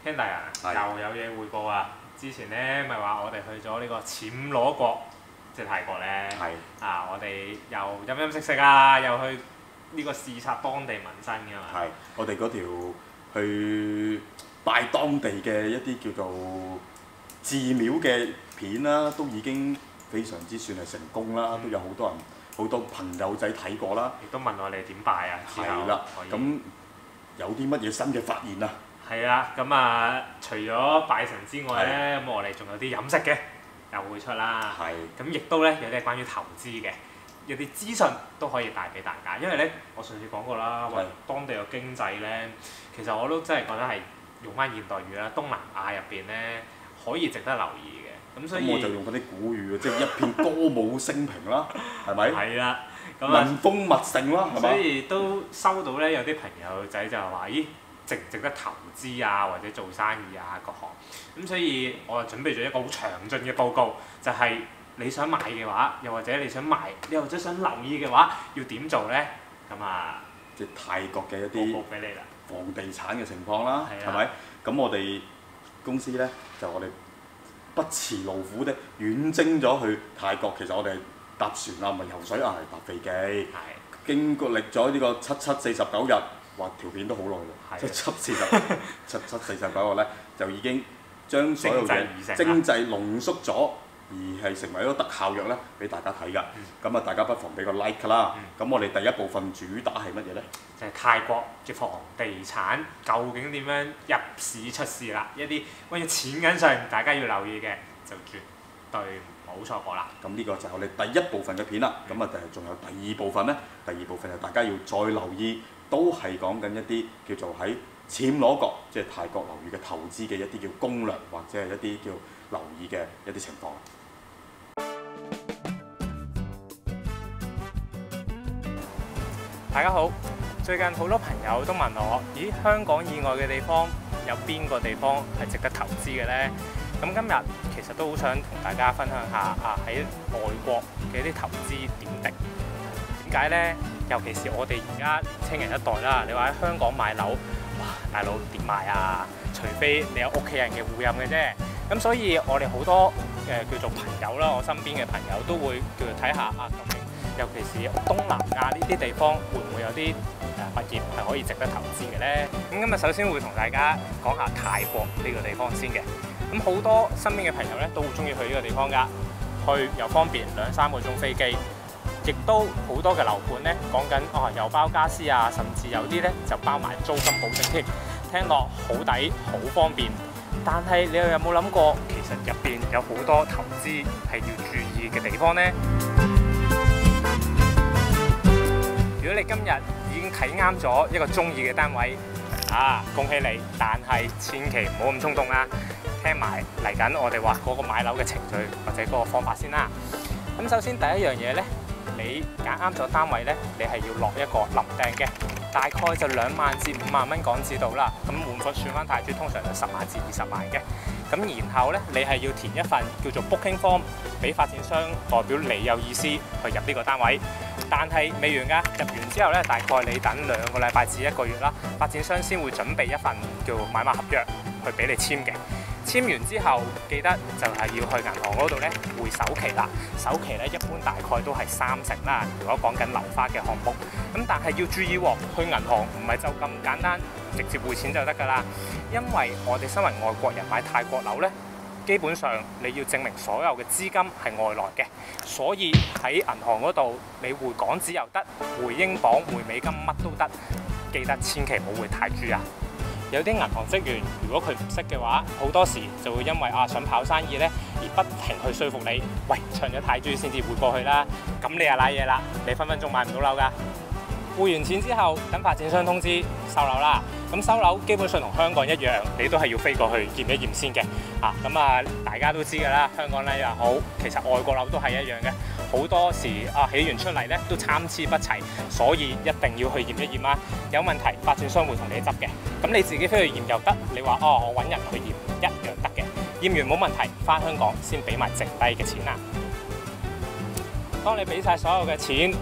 兄弟啊，又有嘢匯報啊！之前咧咪話我哋去咗呢個暹羅國，即係泰國咧。啊，我哋又飲飲食食啊，又去呢個視察當地民生㗎嘛。 係，我哋嗰條去拜當地嘅一啲叫做寺廟嘅片啦，都已經非常之算係成功啦，都有好多人、好多朋友仔睇過啦。 亦都問我哋點拜啊？ 係啦，咁有啲乜嘢新嘅發現啊？ 係啦，咁啊，除咗拜神之外咧，咁我哋仲有啲飲食嘅又會出啦。 係。 咁亦都咧有啲係關於投資嘅，有啲資訊都可以帶俾大家。因為咧，我上次講過啦，話當地嘅經濟咧，其實我都真係覺得係用翻現代語啦，東南亞入邊咧可以值得留意嘅。咁所以我就用嗰啲古語，即係一片歌舞升平啦，係咪？ 係啦，咁民風物盛啦，係咪？ 所以都收到咧有啲朋友仔就話：咦，值唔值得投資啊，或者做生意啊各項。咁所以我就準備咗一個好詳盡嘅報告，就係你想買嘅話，又或者你想賣，又或者想留意嘅話，要點做咧？咁啊， 即係泰國嘅一啲報告俾你啦。 房地產嘅情況啦，係咪？咁我哋公司咧就我哋不辭勞苦的遠征咗去泰國。其實我哋係搭船啊，唔係游水啊，係搭飛機。係。經過歷咗呢個749日，哇條片都好耐喎，即係749日咧，就已經將所有嘅精製濃縮咗，而係成為一個特效藥咧，俾大家睇㗎。咁啊，大家不妨俾個 like 啦。咁我哋第一部分主打係乜嘢咧？就係泰國嘅房地產究竟點樣入市出事啦？一啲關於錢銀上大家要留意嘅，就絕對唔好錯過啦。 咁呢個就係我哋第一部分嘅片啦。咁啊，仲有第二部分咧。第二部分就大家要再留意，都係講緊一啲叫做喺暹羅國，即係泰國樓宇嘅投資嘅一啲叫攻略，或者係一啲叫留意嘅一啲情況。 大家好，最近好多朋友都問我：咦，香港以外嘅地方有邊個地方係值得投資嘅呢？咁今日其實都好想同大家分享下喺外國嘅一啲投資點滴。點解呢？尤其是我哋而家年青人一代啦，你話喺香港買樓，哇，大佬點買啊？除非你有屋企人嘅護蔭嘅啫。咁所以我哋好多叫做朋友啦，我身邊嘅朋友都會叫做睇下究竟，尤其是東南亞呢啲地方，會唔會有啲物業係可以值得投資嘅呢？咁今日首先會同大家講下泰國呢個地方先嘅。咁好多身邊嘅朋友咧都好中意去呢個地方㗎，去又方便2-3個鐘飛機。亦都好多嘅樓盤咧，講緊又包家私啊，甚至有啲咧就包埋租金保證添，聽落好抵好方便。但係你又有冇諗過，其實入邊有好多投資係要注意嘅地方呢？如果你今日已經睇啱咗一個中意嘅單位，恭喜你！但係千祈唔好咁衝動啦，聽埋嚟緊我哋話嗰個買樓嘅程序或者嗰個方法先啦。咁首先第一樣嘢咧。你揀啱咗單位咧，你係要落一個臨訂嘅，大概就2萬至5萬蚊港紙度啦。咁換貨算翻泰銖，通常就10萬至20萬嘅。咁然後咧，你係要填一份叫做 booking form， 俾發展商代表你有意思去入呢個單位。但係未完㗎，入完之後咧，大概你等2個禮拜至1個月啦，發展商先會準備一份叫買賣合約去俾你簽嘅。簽完之後，記得就係要去銀行嗰度咧匯首期啦。首期咧一般大概都係30%啦。如果講緊樓花嘅項目，咁但係要注意喎，去銀行唔係就咁簡單直接匯錢就得㗎啦。因為我哋身為外國人買泰國樓咧，基本上你要證明所有嘅資金係外來嘅，所以喺銀行嗰度你匯港紙又得，匯英鎊、匯美金乜都得。記得千祈唔好匯泰銖啊！有啲銀行職員，如果佢唔識嘅話，好多時就會因為想跑生意咧，而不停去說服你，喂，唱咗泰銖先至匯過去啦。咁你又賴嘢啦，你分分鐘買唔到樓㗎。匯完錢之後，等發展商通知收樓啦。咁收樓基本上同香港一樣，你都係要飛過去驗一驗先嘅。大家都知㗎啦，香港咧又好，其實外國樓都係一樣嘅。好多時起完出嚟咧都參差不齊，所以一定要去驗一驗啦。有問題發展商會同你執嘅，咁你自己飛去驗又得。你話我揾人去驗一樣得嘅，驗完冇問題，翻香港先俾埋剩低嘅錢啦。當你俾晒所有嘅錢，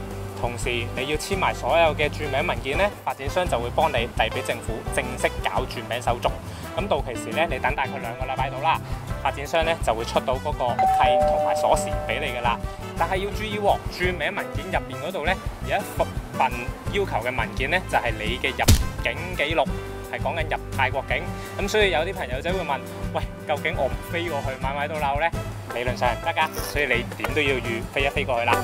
同時你要簽埋所有嘅轉名文件呢，發展商就會幫你遞俾政府正式搞轉名手續。咁到期時呢，你等大概2個禮拜到啦，發展商呢就會出到嗰個屋契同埋鎖匙俾你㗎啦。但係要注意喎，轉名文件入邊嗰度呢，有一份要求嘅文件呢，就係你嘅入境記錄，係講緊入泰國境。咁所以有啲朋友仔會問：喂，究竟我唔飛過去買到樓呢？理論上係唔得㗎，所以你點都要預飛一飛過去啦。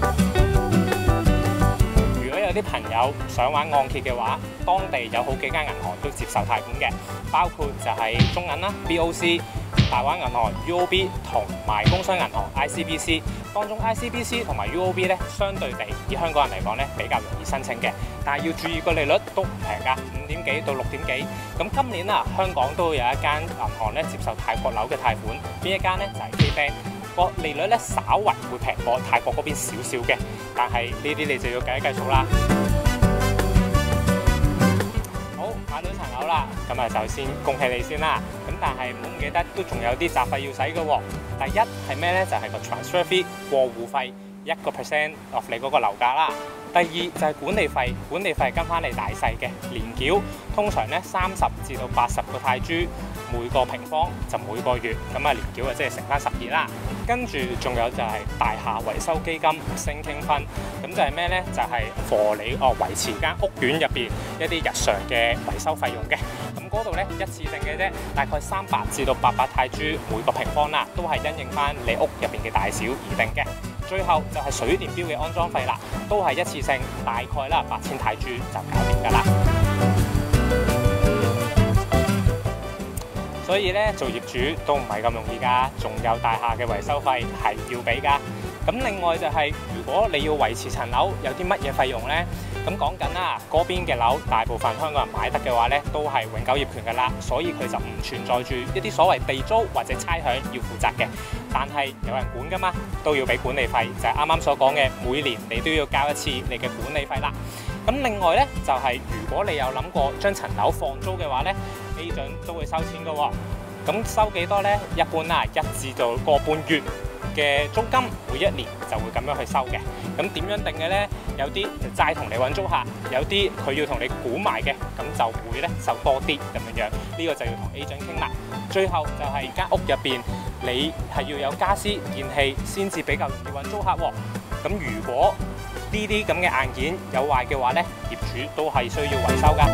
如果有啲朋友想玩按揭嘅話，當地有好幾間銀行都接受貸款嘅，包括就係中銀啦、BOC、大灣銀行、UOB 同埋工商銀行 ICBC。當中 ICBC 同埋 UOB 咧，相對地以香港人嚟講咧比較容易申請嘅，但係要注意個利率都唔平㗎，5點幾到6點幾。咁今年啊，香港都有一間銀行咧接受泰國樓嘅貸款，邊一間咧就係 KBank。個利率咧稍為會平過泰國嗰邊少少嘅，但係呢啲你就要計一計數啦。好，買到層樓啦，咁啊就先恭喜你先啦。咁但係唔好唔記得，都仲有啲雜費要使嘅喎。第一係咩咧？就係個 transfer fee 過戶費1% of 你嗰個樓價啦。第二就係管理費，管理費跟翻你大細嘅年繳，通常咧30至到80個泰銖每個平方就每個月，咁啊年繳啊即係乘翻12啦。跟住仲有就係大廈維修基金sinking fund，咁就係咩咧？就係貨你維持間屋苑入邊一啲日常嘅維修費用嘅。咁嗰度咧一次性嘅啫，大概300至到800泰銖每個平方啦，都係因應翻你屋入邊嘅大小而定嘅。最後就係水電錶嘅安裝費啦，都係一次性，大概啦8000泰銖就搞掂㗎啦。所以咧做業主都唔係咁容易㗎，仲有大廈嘅維修費係要俾㗎。咁另外就係如果你要維持層樓，有啲乜嘢費用呢？咁講緊啦，嗰邊嘅樓大部分香港人買得嘅話呢，都係永久業權㗎啦，所以佢就唔存在住一啲所謂地租或者差餉要負責嘅。但係有人管㗎嘛，都要俾管理費，就係啱啱所講嘅，每年你都要交一次你嘅管理費啦。咁另外呢，就係如果你有諗過將層樓放租嘅話呢，agent都會收錢㗎喎。咁收幾多呢？一般啦，1至到1個半月嘅租金，每1年就會咁樣去收嘅。咁點樣定嘅呢？有啲就齋同你揾租客，有啲佢要同你估埋嘅，咁就會咧收多啲咁樣樣。呢個就要同 agent 傾啦。最後就係間屋入邊，你係要有家私電器先至比較容易揾租客喎。咁如果呢啲咁嘅硬件有壞嘅話呢，業主都係需要維修㗎。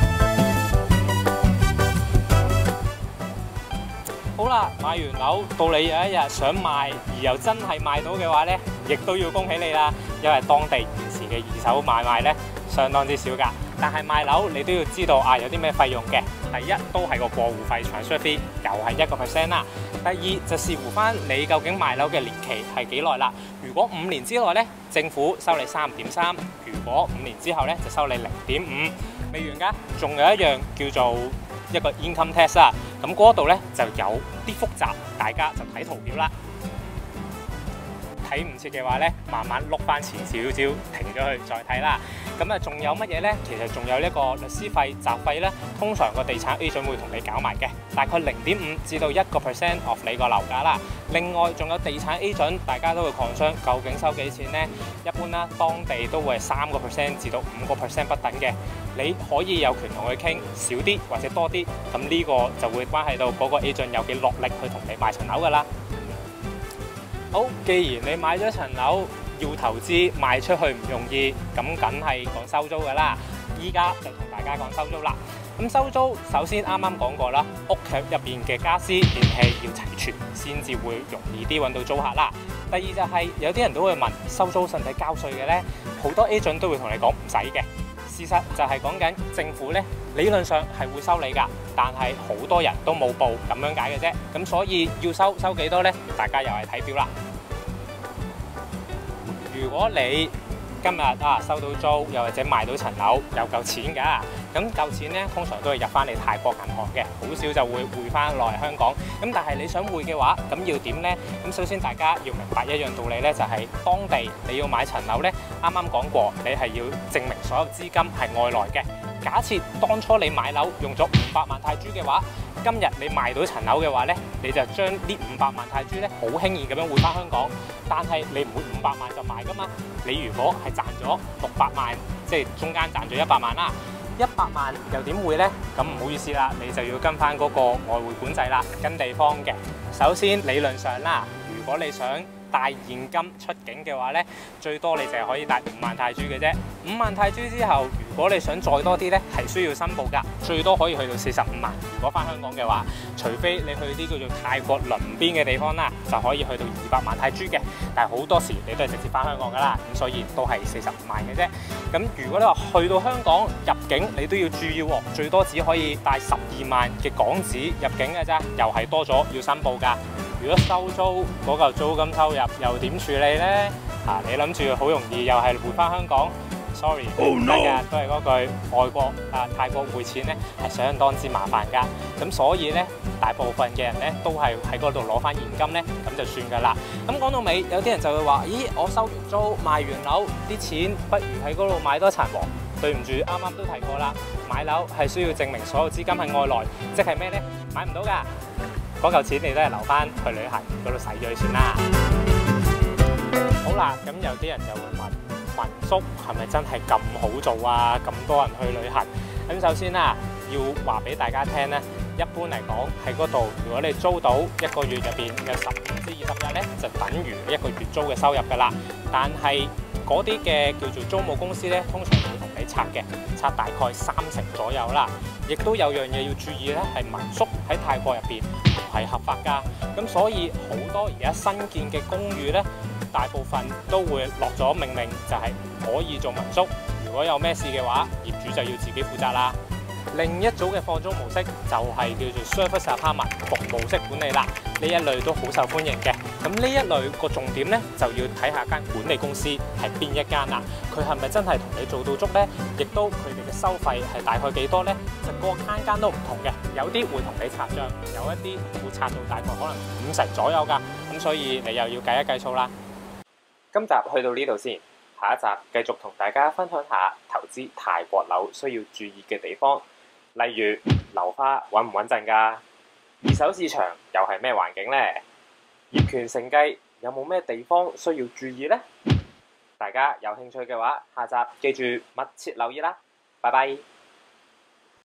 好啦，買完樓到你有一日想賣，而又真係賣到嘅話呢，亦都要恭喜你啦，因為當地現時嘅二手買賣呢，相當之少㗎。但係賣樓你都要知道有啲咩費用嘅。第一都係個過戶費 transfer fee，又係1% 啦。第二就視乎翻你究竟賣樓嘅年期係幾耐啦。如果5年之內呢，政府收你3.3；如果5年之後呢，就收你0.5。未完㗎，仲有一樣叫做一個 income tax 啦。咁嗰度呢就有啲複雜，大家就睇圖表啦。睇唔切嘅話呢，慢慢碌翻前少少，停咗去再睇啦。咁啊，仲有乜嘢呢？其實仲有呢個律師費、雜費呢。通常個地產 agent 會同你搞埋嘅，大概0.5至到1% of 你個樓價啦。另外仲有地產 agent，大家都會 concern究竟收幾錢呢？一般啦，當地都會係3% 至到5% 不等嘅。你可以有權同佢傾少啲或者多啲，咁呢個就會關係到嗰個 agent 有幾落力去同你賣層樓㗎啦。好，既然你買咗層樓要投資賣出去唔容易，咁梗係講收租㗎啦。依家就同大家講收租啦。咁收租首先啱啱講過啦，屋企入邊嘅家私電器要齊全，先至會容易啲揾到租客啦。第二就係有啲人都會問收租使唔使交稅嘅呢？好多 agent 都會同你講唔使嘅。事實就係講緊政府呢，理論上係會收你㗎，但係好多人都冇報咁樣解嘅啫。咁所以要收幾多呢？大家又係睇表啦。如果你今日收到租，又或者賣到層樓有夠錢㗎，咁夠錢呢，通常都係入翻嚟泰國銀行嘅，好少就會匯翻落嚟香港。咁但係你想匯嘅話，咁要點呢？咁首先大家要明白一樣道理呢，就係當地你要買層樓呢，啱啱講過，你係要證明所有資金係外來嘅。 假設當初你買樓用咗500萬泰銖嘅話，今日你賣到層樓嘅話呢，你就將呢500萬泰銖呢好輕易咁樣匯翻香港。但係你唔會500萬就賣噶嘛，你如果係賺咗600萬，即係中間賺咗100萬啦，100萬又點會呢？咁唔好意思啦，你就要跟翻嗰個外匯管制啦，跟地方嘅。首先理論上啦，如果你想帶現金出境嘅話呢，最多你就係可以帶5萬泰銖嘅啫。5萬泰銖之後，如果你想再多啲呢，係需要申報㗎，最多可以去到45萬。如果翻香港嘅話，除非你去啲叫做泰國鄰邊嘅地方啦，就可以去到200萬泰銖嘅。但係好多時你都係直接翻香港㗎啦，咁所以都係45萬嘅啫。咁如果你話去到香港入境，你都要注意喎，最多只可以帶12萬嘅港紙入境嘅啫，又係多咗要申報㗎。如果收租嗰嚿租金收入又點處理呢？你諗住好容易又係回翻香港 ？Sorry， 唔得㗎，都係嗰句外國泰國匯錢呢係相當之麻煩㗎。咁所以呢，大部分嘅人呢都係喺嗰度攞翻現金呢，咁就算㗎啦。咁講到尾，有啲人就會話：咦，我收完租賣完樓，啲錢不如喺嗰度買多層喎。對唔住，啱啱都提過啦，買樓係需要證明所有資金係外來，即係咩呢？買唔到㗎。嗰嚿錢你都係留翻去旅行嗰度使咗佢算啦。好啦，咁有啲人就會問民宿係咪真係咁好做啊？咁多人去旅行。咁首先啦，要話俾大家聽咧，一般嚟講喺嗰度，如果你租到一個月入邊有15至20日咧，就等於一個月租嘅收入㗎啦。但係嗰啲嘅叫做租務公司咧，通常會同你拆嘅，拆大概30%左右啦。亦都有樣嘢要注意咧，係民宿喺泰國入邊唔係合法㗎，咁所以好多而家新建嘅公寓咧，大部分都會落咗命令，就係唔可以做民宿。如果有咩事嘅話，業主就要自己負責啦。另一組嘅放租模式就係叫做 service apartment 服務式管理啦，呢一類都好受歡迎嘅。咁呢一類個重點呢，就要睇下間管理公司係邊一間啦，佢係咪真係同你做到足呢？亦都佢哋嘅收費係大概幾多呢？就個間都唔同嘅，有啲會同你拆帳，有一啲會拆到大概可能50%左右㗎。咁所以你又要計一計數啦。今集去到呢度先，下一集繼續同大家分享下投資泰國樓需要注意嘅地方。例如樓花穩唔穩陣㗎？二手市場又係咩環境呢？業權承繼有冇咩地方需要注意呢？大家有興趣嘅話，下集記住密切留意啦！拜拜。